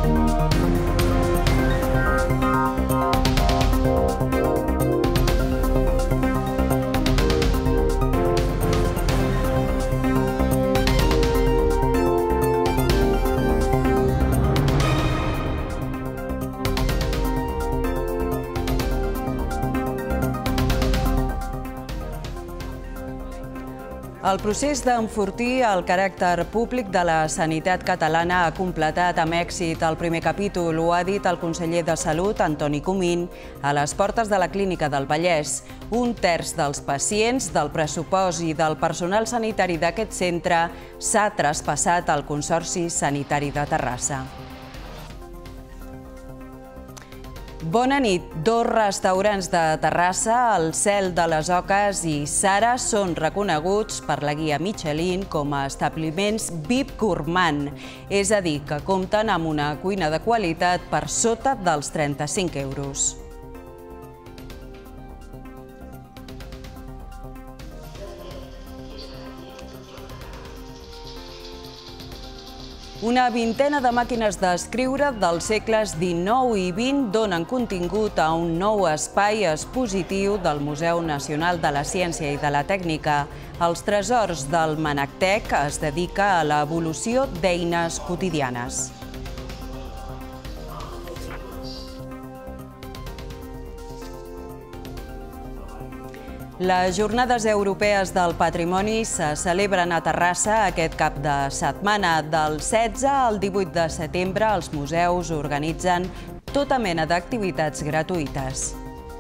El procés d'enfortir el caràcter públic de la sanitat catalana ha completat amb èxit el primer capítol. Ho ha dit el conseller de Salut, Antoni Comín, a les portes de la Clínica del Vallès. Un terç dels pacients, del pressupost i del personal sanitari d'aquest centre s'ha traspassat al Consorci Sanitari de Terrassa. Bona nit. Dos restaurants de Terrassa, el Cel de les Oques i Sara, són reconeguts per la guia Michelin com a establiments VIP gourmand, és a dir, que compten amb una cuina de qualitat per sota dels 35 euros. Una vintena de màquines d'escriure dels segles XIX i XX donen contingut a un nou espai expositiu del Museu Nacional de la Ciència i de la Tècnica. Els tresors del Manactec es dedica a l'evolució d'eines quotidianes. Les Jornades Europees del Patrimoni se celebren a Terrassa aquest cap de setmana. Del 16 al 18 de setembre, els museus organitzen tota mena d'activitats gratuïtes.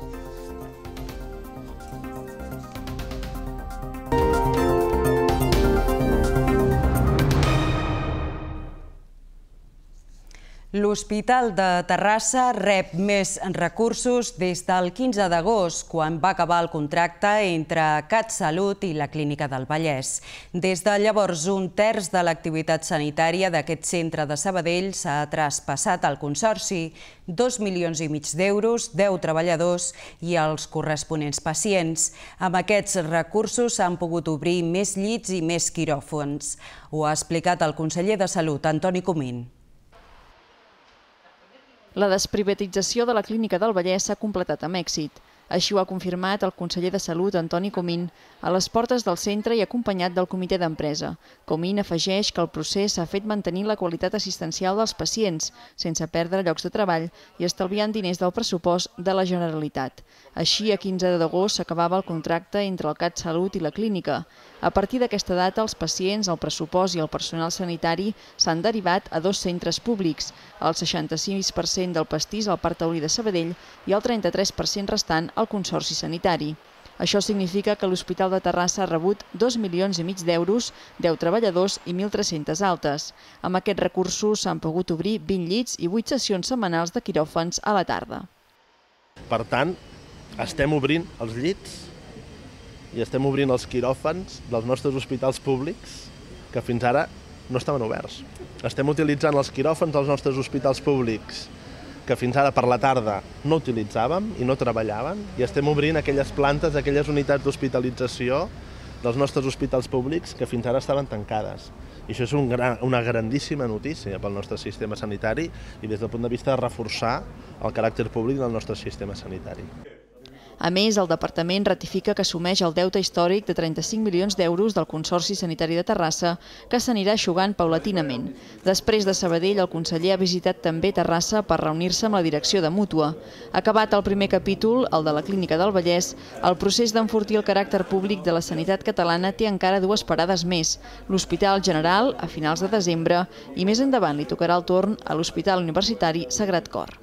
L'Hospital de Terrassa rep més recursos des del 15 d'agost, quan va acabar el contracte entre CatSalut i la Clínica del Vallès. Des de llavors, un terç de l'activitat sanitària d'aquest centre de Sabadell s'ha traspassat al Consorci, 2,5 milions d'euros, 10 treballadors i els corresponents pacients. Amb aquests recursos s'han pogut obrir més llits i més quiròfans. Ho ha explicat el conseller de Salut, Antoni Comín. La desprivatització de la Clínica del Vallès s'ha completat amb èxit. Així ho ha confirmat el conseller de Salut, Antoni Comín, a les portes del centre i acompanyat del comitè d'empresa. Comín afegeix que el procés s'ha fet mantenint la qualitat assistencial dels pacients, sense perdre llocs de treball i estalviant diners del pressupost de la Generalitat. Així, a 15 d'agost s'acabava el contracte entre el CatSalut i la clínica. A partir d'aquesta data, els pacients, el pressupost i el personal sanitari s'han derivat a dos centres públics, el 66% del pastís al Parc Taulí de Sabadell i el 33% restant al Consorci Sanitari. Això significa que l'Hospital de Terrassa ha rebut 2,5 milions d'euros, 10 treballadors i 1.300 altes. Amb aquests recursos s'han pogut obrir 20 llits i 8 sessions setmanals de quiròfans a la tarda. Per tant, estem obrint els llits i estem obrint els quiròfans dels nostres hospitals públics que fins ara no estaven oberts. Estem utilitzant els quiròfans dels nostres hospitals públics que fins ara per la tarda no utilitzàvem i no treballaven, i estem obrint aquelles plantes, aquelles unitats d'hospitalització dels nostres hospitals públics que fins ara estaven tancades. I això és una grandíssima notícia pel nostre sistema sanitari i des del punt de vista de reforçar el caràcter públic del nostre sistema sanitari. A més, el departament ratifica que assumeix el deute històric de 35 milions d'euros del Consorci Sanitari de Terrassa, que s'anirà eixugant paulatinament. Després de Sabadell, el conseller ha visitat també Terrassa per reunir-se amb la direcció de Mútua. Acabat el primer capítol, el de la Clínica del Vallès, el procés d'enfortir el caràcter públic de la sanitat catalana té encara dues parades més: l'Hospital General, a finals de desembre, i més endavant li tocarà el torn a l'Hospital Universitari Sagrat Cor.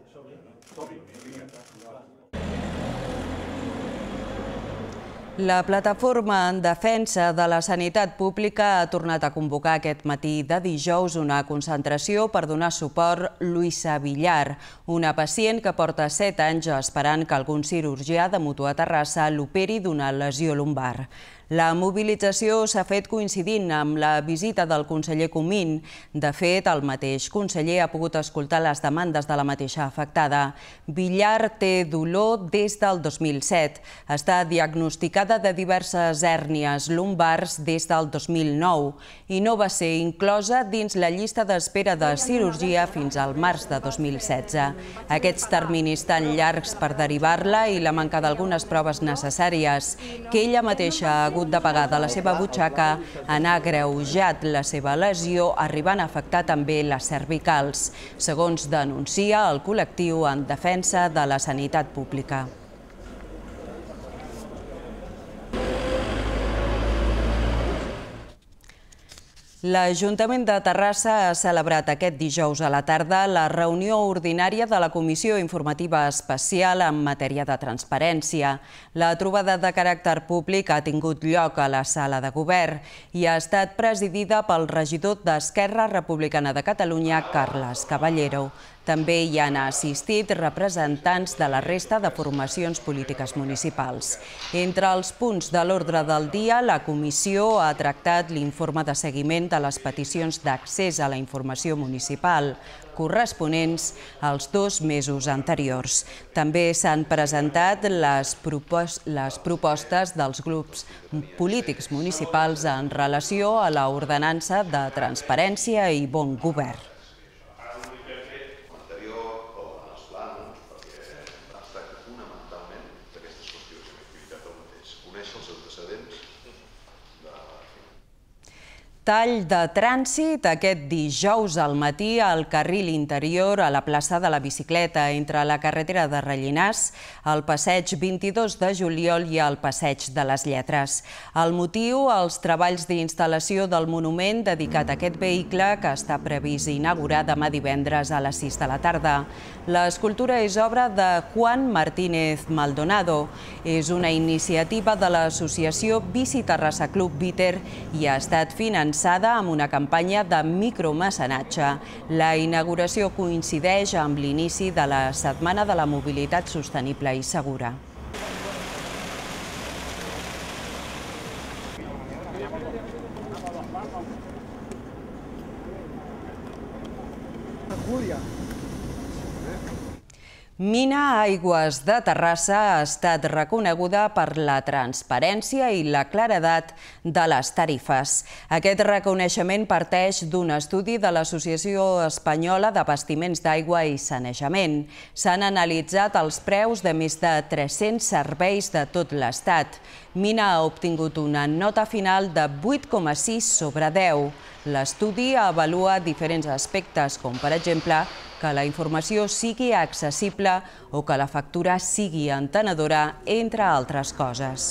La plataforma en defensa de la sanitat pública ha tornat a convocar aquest matí de dijous una concentració per donar suport a Luisa Villar, una pacient que porta 7 anys esperant que algun cirurgià de Mútua Terrassa l'operi d'una lesió lumbar. La mobilització s'ha fet coincidint amb la visita del conseller Comín. De fet, el mateix conseller ha pogut escoltar les demandes de la mateixa afectada. Villar té dolor des del 2007. Està diagnosticada de diverses hèrnies lumbars des del 2009 i no va ser inclosa dins la llista d'espera de cirurgia fins al març de 2016. Aquests terminis tan llargs per derivar-la i la manca d'algunes proves necessàries que ella mateixa ha hagut de pagar de la seva butxaca han agreujat la seva lesió, arribant a afectar també les cervicals, segons denuncia el col·lectiu en defensa de la sanitat pública. L'Ajuntament de Terrassa ha celebrat aquest dijous a la tarda la reunió ordinària de la Comissió Informativa Especial en matèria de transparència. La trobada de caràcter públic ha tingut lloc a la sala de govern i ha estat presidida pel regidor d'Esquerra Republicana de Catalunya, Carles Caballero. També hi han assistit representants de la resta de formacions polítiques municipals. Entre els punts de l'ordre del dia, la comissió ha tractat l'informe de seguiment de les peticions d'accés a la informació municipal corresponents als 2 mesos anteriors. També s'han presentat les propostes dels grups polítics municipals en relació a l'ordenança de transparència i bon govern. Tall de trànsit aquest dijous al matí al carril interior a la plaça de la Bicicleta entre la carretera de Rellinars, el passeig 22 de juliol i el passeig de les Lletres. El motiu, els treballs d'instal·lació del monument dedicat a aquest vehicle que està previst inaugurar demà divendres a les 6 de la tarda. L'escultura és obra de Juan Martínez Maldonado. És una iniciativa de l'associació Bici Terrassa Club Biter i ha estat finançada amb una campanya de micromecenatge. La inauguració coincideix amb l'inici de la Setmana de la Mobilitat Sostenible i Segura. Mina Aigües de Terrassa ha estat reconeguda per la transparència i la claredat de les tarifes. Aquest reconeixement parteix d'un estudi de l'Associació Espanyola d'Abastiments d'Aigua i Sanejament. S'han analitzat els preus de més de 300 serveis de tot l'Estat. Mina ha obtingut una nota final de 8,6 sobre 10. L'estudi avalua diferents aspectes, com per exemple que la informació sigui accessible o que la factura sigui entenedora, entre altres coses.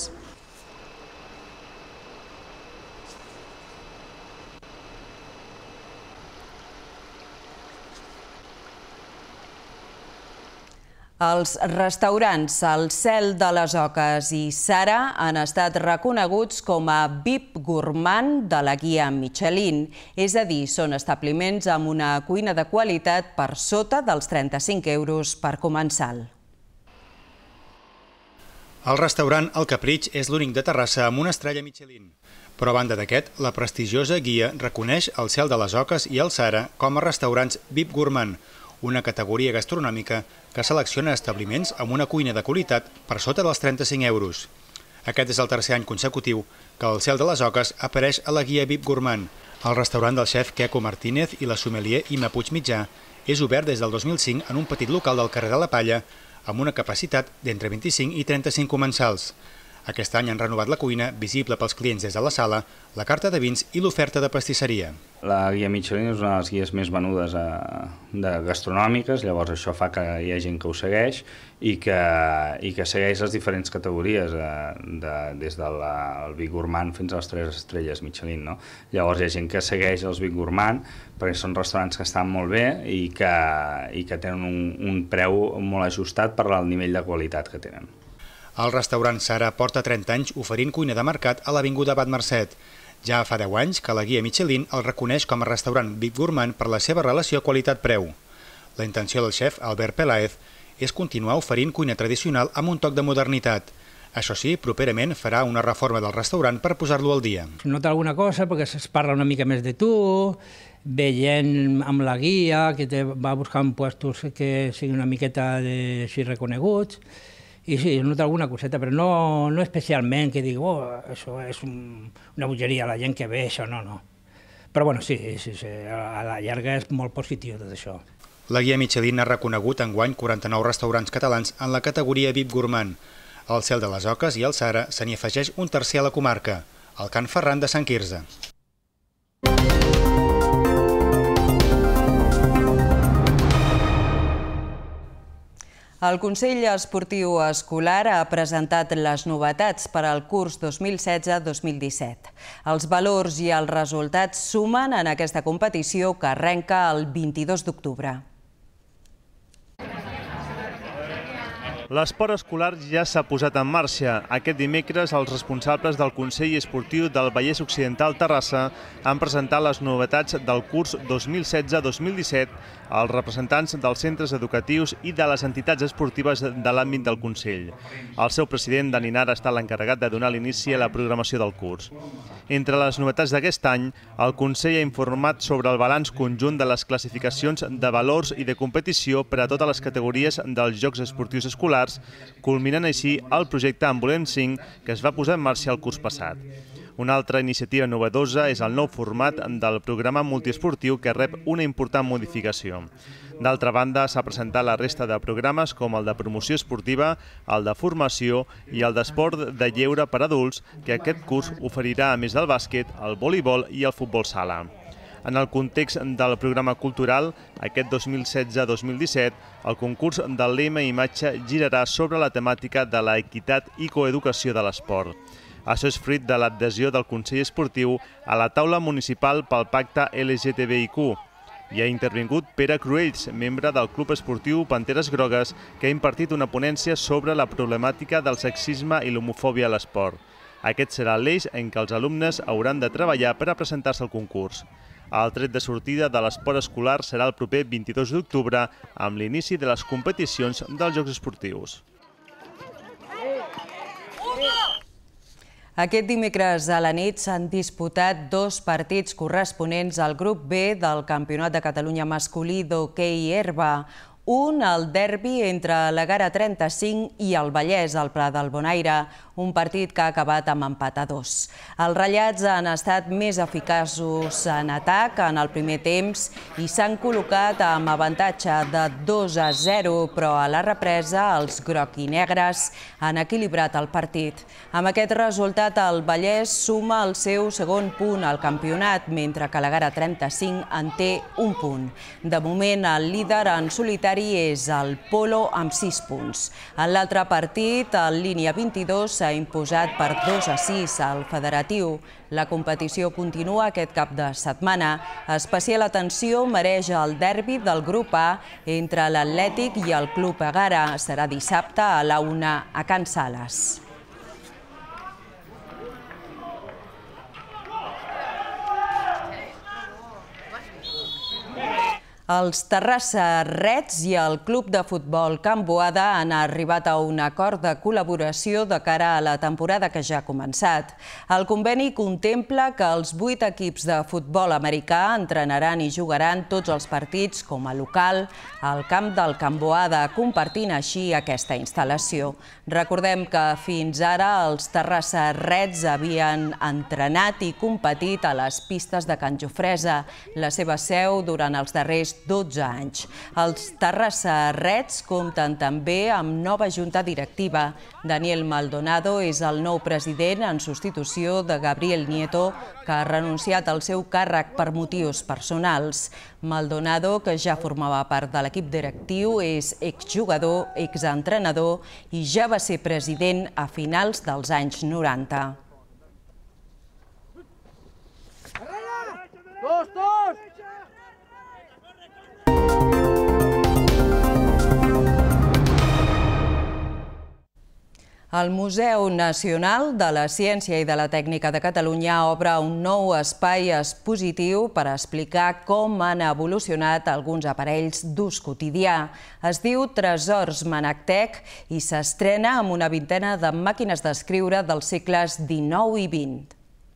Els restaurants El Cel de les Oques i Sara han estat reconeguts com a VIP Gourmand de la guia Michelin, és a dir, són establiments amb una cuina de qualitat per sota dels 35 euros per comensal. El restaurant El Capritx és l'únic de Terrassa amb una estrella Michelin. Però a banda d'aquest, la prestigiosa guia reconeix El Cel de les Oques i el Sara com a restaurants VIP Gourmand, una categoria gastronòmica que selecciona establiments amb una cuina de qualitat per sota dels 35 euros. Aquest és el tercer any consecutiu que El Cel de les Oques apareix a la guia VIP Gourmand. El restaurant del xef Queco Martínez i la sommelier Ima Puigmitjà és obert des del 2005 en un petit local del carrer de la Palla amb una capacitat d'entre 25 i 35 comensals. Aquest any han renovat la cuina, visible pels clients des de la sala, la carta de vins i l'oferta de pastisseria. La guia Michelin és una de les guies més venudes gastronòmiques, llavors això fa que hi ha gent que ho segueix i que segueix les diferents categories, des del VIP Gourmand fins a les 3 estrelles Michelin. Llavors hi ha gent que segueix els VIP Gourmand perquè són restaurants que estan molt bé i que tenen un preu molt ajustat per al nivell de qualitat que tenen. El restaurant Sara porta 30 anys oferint cuina de mercat a l'Avinguda Abat Mercet. Ja fa 10 anys que la guia Michelin el reconeix com a restaurant VIP Gourmand per la seva relació qualitat-preu. La intenció del xef Albert Peláez és continuar oferint cuina tradicional amb un toc de modernitat. Això sí, properament farà una reforma del restaurant per posar-lo al dia. Es nota alguna cosa perquè es parla una mica més de tu, veient amb la guia, que te va buscant puestos que siguin una miqueta així reconeguts, i sí, es nota alguna coseta, però no especialment que digui, això és una bogeria, la gent que ve, això no. Però bueno, sí, a la llarga és molt positiu tot això. La guia Michelin ha reconegut enguany 49 restaurants catalans en la categoria VIP Gourmand. Al Cel de les Oques i al Sara se n'hi afegeix un tercer a la comarca, el Can Ferran de Sant Quirze. El Consell Esportiu Escolar ha presentat les novetats per al curs 2016-2017. Els valors i els resultats sumen en aquesta competició que arrenca el 22 d'octubre. L'esport escolar ja s'ha posat en marxa. Aquest dimecres, els responsables del Consell Esportiu del Vallès Occidental Terrassa han presentat les novetats del curs 2016-2017 als representants dels centres educatius i de les entitats esportives de l'àmbit del Consell. El seu president, Dani Nara, ha estat l'encarregat de donar l'inici a la programació del curs. Entre les novetats d'aquest any, el Consell ha informat sobre el balanç conjunt de les classificacions de valors i de competició per a totes les categories dels Jocs Esportius Escolars, culminant així el projecte En Volem 5 que es va posar en marxa el curs passat. Una altra iniciativa novedosa és el nou format del programa multiesportiu que rep una important modificació. D'altra banda, s'ha presentat la resta de programes com el de promoció esportiva, el de formació i el d'esport de lleure per adults, que aquest curs oferirà, a més del bàsquet, el voleibol i el futbol sala. En el context del programa cultural, aquest 2016-2017, el concurs del lema Imatge girarà sobre la temàtica de l'equitat i coeducació de l'esport. Això és fruit de l'adhesió del Consell Esportiu a la taula municipal pel pacte LGTBIQ. Hi ha intervingut Pere Cruells, membre del Club Esportiu Panteres Grogues, que ha impartit una ponència sobre la problemàtica del sexisme i l'homofòbia a l'esport. Aquest serà l'eix en què els alumnes hauran de treballar per a presentar-se al concurs. El tret de sortida de l'esport escolar serà el proper 22 d'octubre, amb l'inici de les competicions dels Jocs Esportius. Aquest dimecres a la nit s'han disputat dos partits corresponents al grup B del Campionat de Catalunya masculí d'hoquei herba. Un, el derbi entre la Gara 35 i el Vallès, al Pla del Bonaire, un partit que ha acabat amb empat a 2. Els ratllats han estat més eficaços en atac en el primer temps i s'han col·locat amb avantatge de 2-0, però a la represa els groc i negres han equilibrat el partit. Amb aquest resultat, el Vallès suma el seu segon punt al campionat, mentre que la Gara 35 en té un punt. De moment, el líder en solitari és el Polo amb 6 punts. En l'altre partit, el Línia 22 s'ha imposat per 2-6 al Federatiu. La competició continua aquest cap de setmana. Especial atenció mereix el derbi del grup A entre l'Atlètic i el Club Egara. Serà dissabte a la 1 a Can Sales. Els Terrassa Reds i el Club de Futbol Can Boada han arribat a un acord de col·laboració de cara a la temporada que ja ha començat. El conveni contempla que els 8 equips de futbol americà entrenaran i jugaran tots els partits com a local al camp del Can Boada, compartint així aquesta instal·lació. Recordem que fins ara els Terrassa Reds havien entrenat i competit a les pistes de Can Jofresa, la seva seu durant els darrers 12 anys. Els Terrassa Reds compten també amb nova junta directiva. Daniel Maldonado és el nou president en substitució de Gabriel Nieto, que ha renunciat al seu càrrec per motius personals. Maldonado, que ja formava part de l'equip directiu, és exjugador, exentrenador i ja va ser president a finals dels anys 90. El Museu Nacional de la Ciència i de la Tècnica de Catalunya obre un nou espai expositiu per explicar com han evolucionat alguns aparells d'ús quotidià. Es diu Tresors Manactec i s'estrena amb una vintena de màquines d'escriure dels segles XIX i XX.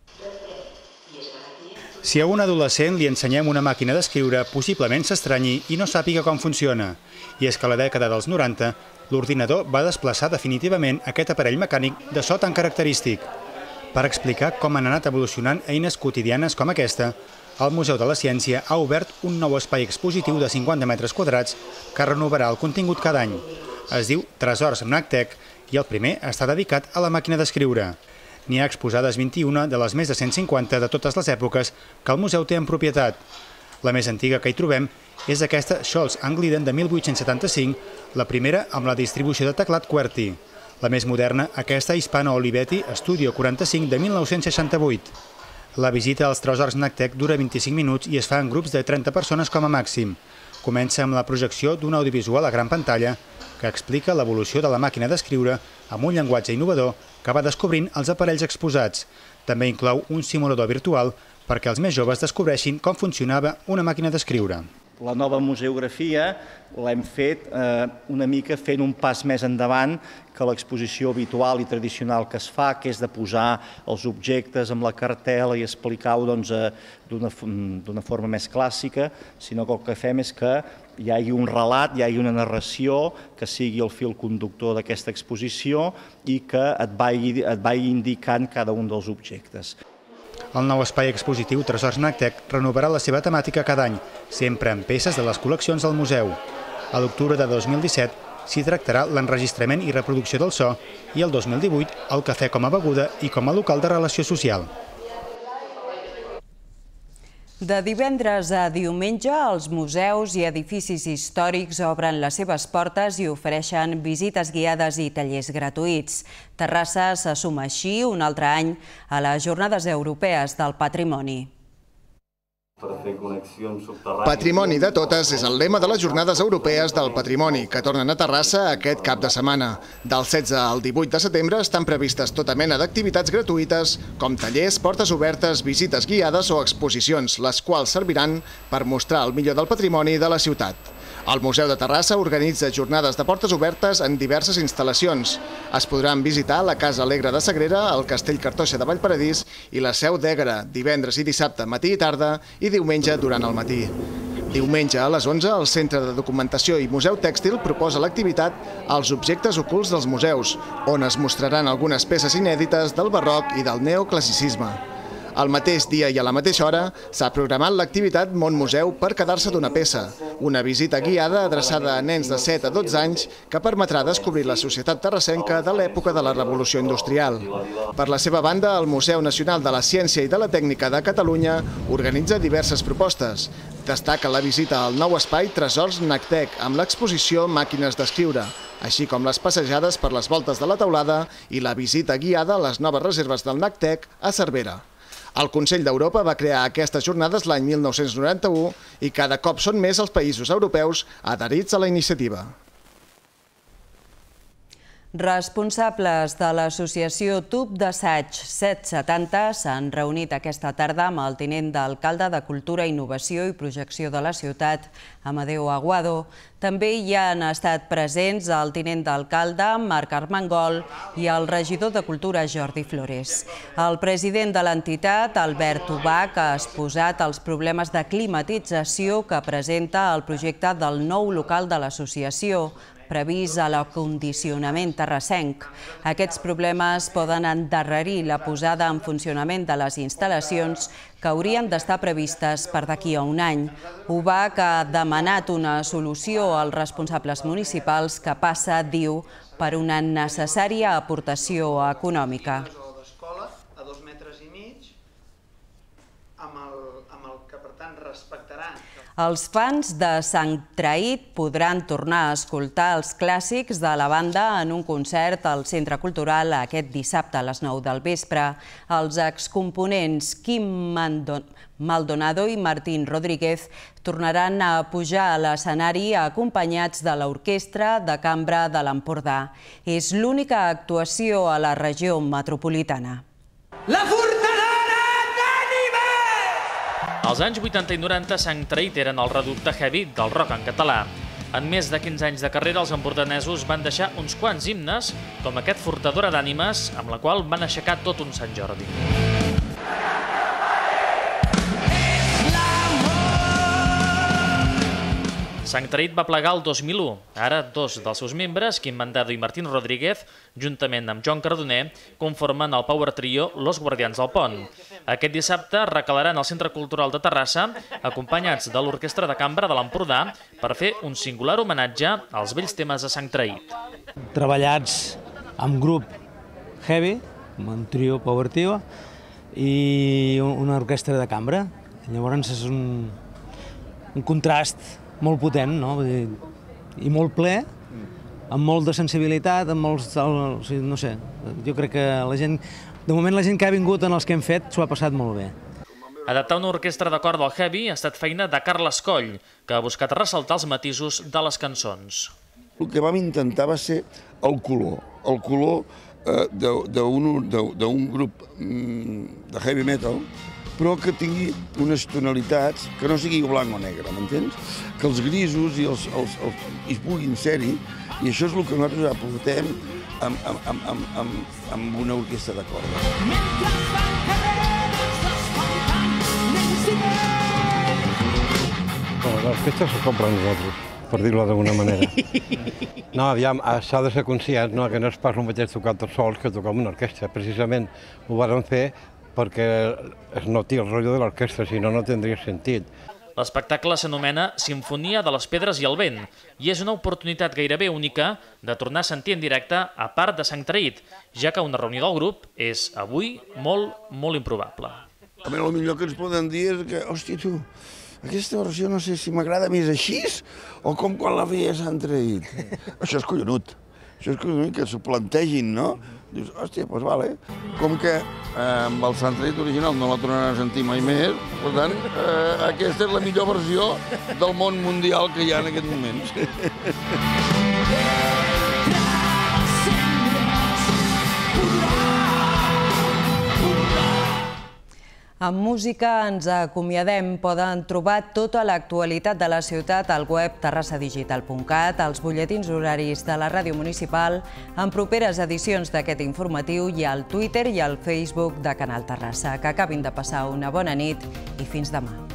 Si a un adolescent li ensenyem una màquina d'escriure, possiblement s'estranyi i no sàpiga com funciona. I és que a la dècada dels 90, l'ordinador va desplaçar definitivament aquest aparell mecànic de so tan característic. Per explicar com han anat evolucionant eines quotidianes com aquesta, el Museu de la Ciència ha obert un nou espai expositiu de 50 metres quadrats que renovarà el contingut cada any. Es diu Tresors Manactec i el primer està dedicat a la màquina d'escriure. N'hi ha exposades 21 de les més de 150 de totes les èpoques que el museu té en propietat. La més antiga que hi trobem és aquesta Scholz Angliden de 1875, la primera amb la distribució de teclat QWERTY. La més moderna, aquesta Hispano Olivetti Studio 45 de 1968. La visita als Tresors Manactec dura 25 minuts i es fa en grups de 30 persones com a màxim. Comença amb la projecció d'un audiovisual a gran pantalla que explica l'evolució de la màquina d'escriure amb un llenguatge innovador que va descobrint els aparells exposats. També inclou un simulador virtual perquè els més joves descobreixin com funcionava una màquina d'escriure. La nova museografia l'hem fet una mica fent un pas més endavant que l'exposició habitual i tradicional que es fa, que és de posar els objectes amb la cartel·la i explicar-ho d'una forma més clàssica, sinó que el que fem és que hi hagi un relat, hi hagi una narració que sigui el fil conductor d'aquesta exposició i que et vagi indicant cada un dels objectes. El nou espai expositiu Tresors Manactec renovarà la seva temàtica cada any, sempre amb peces de les col·leccions del museu. A l'octubre de 2017 s'hi tractarà l'enregistrament i reproducció del so i el 2018 el cafè com a beguda i com a local de relació social. De divendres a diumenge, els museus i edificis històrics obren les seves portes i ofereixen visites guiades i tallers gratuïts. Terrassa se suma així un altre any a les Jornades Europees del Patrimoni. Patrimoni de totes és el lema de les Jornades Europees del Patrimoni, que tornen a Terrassa aquest cap de setmana. Del 16 al 18 de setembre estan previstes tota mena d'activitats gratuïtes, com tallers, portes obertes, visites guiades o exposicions, les quals serviran per mostrar el millor del patrimoni de la ciutat. El Museu de Terrassa organitza jornades de portes obertes en diverses instal·lacions. Es podran visitar la Casa Alegre de Sagrera, el Castell Cartoixa de Vallparadís i la Seu d'Éguera, divendres i dissabte matí i tarda i diumenge durant el matí. Diumenge a les 11, el Centre de Documentació i Museu Tèxtil proposa l'activitat Els objectes ocults dels museus, on es mostraran algunes peces inèdites del barroc i del neoclassicisme. Al mateix dia i a la mateixa hora s'ha programat l'activitat Món Museu per quedar-se d'una peça, una visita guiada adreçada a nens de 7 a 12 anys que permetrà descobrir la societat terrassenca de l'època de la Revolució Industrial. Per la seva banda, el Museu Nacional de la Ciència i de la Tècnica de Catalunya organitza diverses propostes. Destaca la visita al nou espai Tresors Manactec amb l'exposició Màquines d'escriure, així com les passejades per les voltes de la teulada i la visita guiada a les noves reserves del Manactec a Cervera. El Consell d'Europa va crear aquestes jornades l'any 1991 i cada cop són més els països europeus adherits a la iniciativa. Responsables de l'associació Tub d'Assaig 770 s'han reunit aquesta tarda amb el tinent d'alcalde de Cultura, Innovació i Projecció de la ciutat, Amadeu Aguado. També hi han estat presents el tinent d'alcalde, Marc Armengol, i el regidor de Cultura, Jordi Flores. El president de l'entitat, Albert Ubach, ha exposat els problemes de climatització que presenta el projecte del nou local de l'associació, previst a l'acondicionament terrassenc. Aquests problemes poden endarrerir la posada en funcionament de les instal·lacions que haurien d'estar previstes per d'aquí a un any. Ubach ha demanat una solució als responsables municipals que passa, diu, per una necessària aportació econòmica. A 2,5 metres, amb el que per tant respectarà. Els fans de Sant Traït podran tornar a escoltar els clàssics de la banda en un concert al Centre Cultural aquest dissabte a les 9 del vespre. Els excomponents Quim Maldonado i Martín Rodríguez tornaran a pujar a l'escenari acompanyats de l'Orquestra de Cambra de l'Empordà. És l'única actuació a la regió metropolitana. La Fortadora d'Ànima! Als anys 80 i 90, Sant Traït eren el reducte heavy del rock en català. En més de 15 anys de carrera, els empordanesos van deixar uns quants himnes, com aquest Fortadora d'Ànimes, amb la qual van aixecar tot un Sant Jordi. Sant Traït va plegar el 2001. Ara, dos dels seus membres, Quim Maldonado i Martín Rodríguez, juntament amb Joan Cardoner, conformen el power trio Los Guardians del Pont. Aquest dissabte recalaran al Centre Cultural de Terrassa, acompanyats de l'Orquestra de Cambra de l'Empordà, per fer un singular homenatge als vells temes de Sant Traït. Treballats amb grup heavy, amb un trio power trio, i una orquestra de cambra. Llavors és un contrast molt potent, no? I molt ple, amb molt de sensibilitat, amb molts... no sé, jo crec que la gent... De moment la gent que ha vingut en els que hem fet s'ho ha passat molt bé. Adaptar una orquestra de cor del heavy ha estat feina de Carles Coll, que ha buscat ressaltar els matisos de les cançons. El que vam intentar va ser el color d'un grup de heavy metal, però que tingui unes tonalitats que no sigui blanc o negre, m'entens? Que els grisos hi puguin ser-hi, i això és el que nosaltres aportem amb una orquestra de corda. L'orquestra se compra a nosaltres, per dir-ho d'alguna manera. No, aviam, s'ha de ser conscient que no és pas el mateix tocar tots sols que tocar amb una orquestra. Precisament ho vàrem fer perquè es noti el rotllo de l'orquestra, si no, no tindria sentit. L'espectacle s'anomena Simfonia de les Pedres i el Vent i és una oportunitat gairebé única de tornar a sentir en directe a part de Sant Traït, ja que una reunió del grup és avui molt improbable. A mi el millor que ens poden dir és que, hòstia, tu, aquesta versió no sé si m'agrada més així o com quan la feia Sant Traït. Això és collonut. Això és collonut que s'ho plantegin, no? Dius, hòstia, doncs vale. Com que amb el Sant Traït original no la tornaran a sentir mai més, per tant, aquesta és la millor versió del món mundial que hi ha en aquest moment. Amb música ens acomiadem. Poden trobar tota l'actualitat de la ciutat al web terrassadigital.cat, als butlletins horaris de la ràdio municipal, en properes edicions d'aquest informatiu i al Twitter i al Facebook de Canal Terrassa. Que acabin de passar una bona nit i fins demà.